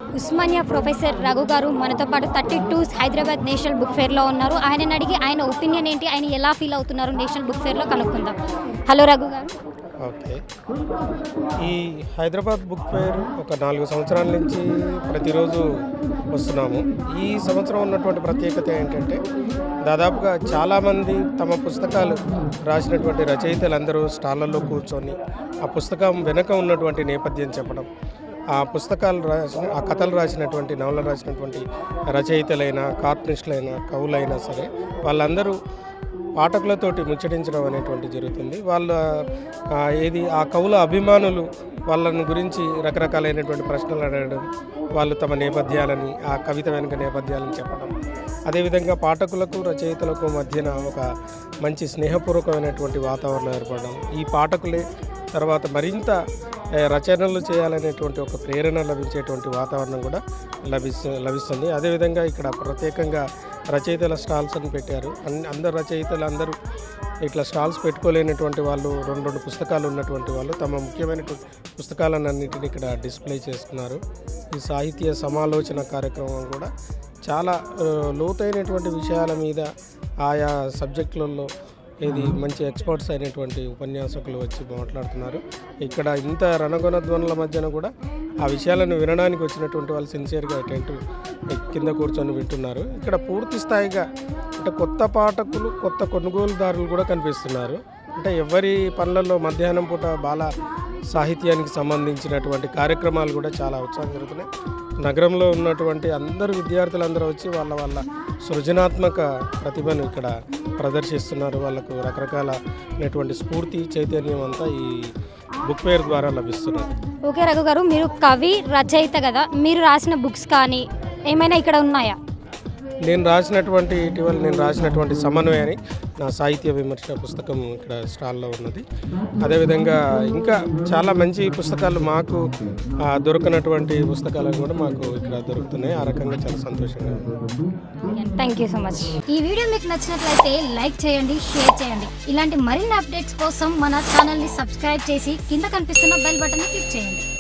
Osmania professor Raghu గారు మనతో పాటు 32 హైదరాబాద్ నేషనల్ బుక్ ఫేర్లో ఉన్నారు. ఆయనని అడిగి ఆయన ఒపీనియన్ ఏంటి, ఆయన ఎలా ఫీల్ అవుతున్నారు నేషనల్ బుక్ ఫేర్లో కనుక్కుందాం. హలో రఘు గారు. ఓకే, ఈ హైదరాబాద్ బుక్ ఫేర్ ఒక 4 సంవత్సరాల నుంచి ప్రతిరోజు వస్తున్నాము. ఈ సంవత్సరం ఉన్నటువంటి ప్రత్యేకత ఏంటంటే దాదాపుగా చాలామంది తమ పుస్తకాలు రాసినటువంటి రచయితలందరూ స్టాళ్ళల్లో కూర్చొని ఆ పుస్తకం వెనుక ఉన్నటువంటి నేపథ్యం చెప్పడం, ఆ పుస్తకాలు ఆ కథలు రాసినటువంటి నవలలు రాసినటువంటి రచయితలైనా కార్టూనిస్టులైనా కవులైనా సరే వాళ్ళందరూ పాఠకులతోటి ముచ్చటించడం అనేటువంటి జరుగుతుంది. వాళ్ళ ఆ కవుల అభిమానులు వాళ్ళని గురించి రకరకాలైనటువంటి ప్రశ్నలు అడగడం, వాళ్ళు తమ నేపథ్యాలని ఆ కవిత వెనుక నేపథ్యాలను చెప్పడం, అదేవిధంగా పాఠకులకు రచయితలకు మధ్యన ఒక మంచి స్నేహపూర్వకమైనటువంటి వాతావరణం ఏర్పడడం, ఈ పాఠకులే తర్వాత మరింత రచనలు చేయాలనేటువంటి ఒక ప్రేరణ లభించేటువంటి వాతావరణం కూడా లభిస్తుంది. అదేవిధంగా ఇక్కడ ప్రత్యేకంగా రచయితల స్టాల్స్ అని పెట్టారు. అందరు రచయితలు అందరూ ఇట్లా స్టాల్స్ పెట్టుకోలేనటువంటి వాళ్ళు, 2 పుస్తకాలు ఉన్నటువంటి వాళ్ళు తమ ముఖ్యమైనటువంటి పుస్తకాలన్నింటినీ ఇక్కడ డిస్ప్లే చేసుకున్నారు. ఈ సాహిత్య సమాలోచన కార్యక్రమం కూడా చాలా లోతైనటువంటి విషయాల మీద ఆయా సబ్జెక్టులలో మంచి ఎక్స్పర్ట్స్ అయినటువంటి ఉపన్యాసకులు వచ్చి మాట్లాడుతున్నారు. ఇక్కడ ఇంత రణగొణధ్వనుల మధ్యన కూడా ఆ విషయాలను వినడానికి వచ్చినటువంటి వాళ్ళు సిన్సియర్గా అటెంట్ కింద కూర్చొని వింటున్నారు. ఇక్కడ పూర్తి స్థాయిగా అంటే కొత్త పాఠకులు, కొత్త కొనుగోలుదారులు కూడా కనిపిస్తున్నారు. అంటే ఎవరి పనులలో మధ్యాహ్నం పూట బాల సాహిత్యానికి సంబంధించినటువంటి కార్యక్రమాలు కూడా చాలా ఉత్సాహం జరుగుతున్నాయి. నగరంలో ఉన్నటువంటి అందరు విద్యార్థులందరూ వచ్చి వాళ్ళ సృజనాత్మక ప్రతిభను ఇక్కడ ప్రదర్శిస్తున్నారు. వాళ్ళకు రకరకాలైనటువంటి స్ఫూర్తి చైతన్యం అంతా ఈ బుక్ ఫేర్ ద్వారా లభిస్తున్నారు. ఓకే రఘు గారు, మీరు కవి రచయిత కదా, మీరు రాసిన బుక్స్ కానీ ఏమైనా ఇక్కడ ఉన్నాయా? ఇటీవల నేను రాసినటువంటి సమన్వయాన్ని నా సాహిత్య విమర్శ పుస్తకం ఇక్కడ స్టాల్లో ఉన్నది. అదేవిధంగా ఇంకా చాలా మంచి పుస్తకాలు మాకు దొరకనటువంటి పుస్తకాలు కూడా మాకు ఇక్కడ దొరుకుతున్నాయి. ఆ రకంగా చాలా సంతోషంగా ఉంది. Thank you so much. ఈ వీడియో మీకు నచ్చినట్లయితే లైక్ చేయండి, షేర్ చేయండి. ఇలాంటి మరిన్ని అప్డేట్స్ కోసం మన ఛానల్ని సబ్స్క్రైబ్ చేసి కింద కనిపిస్తున్న బెల్ బటన్ని క్లిక్ చేయండి.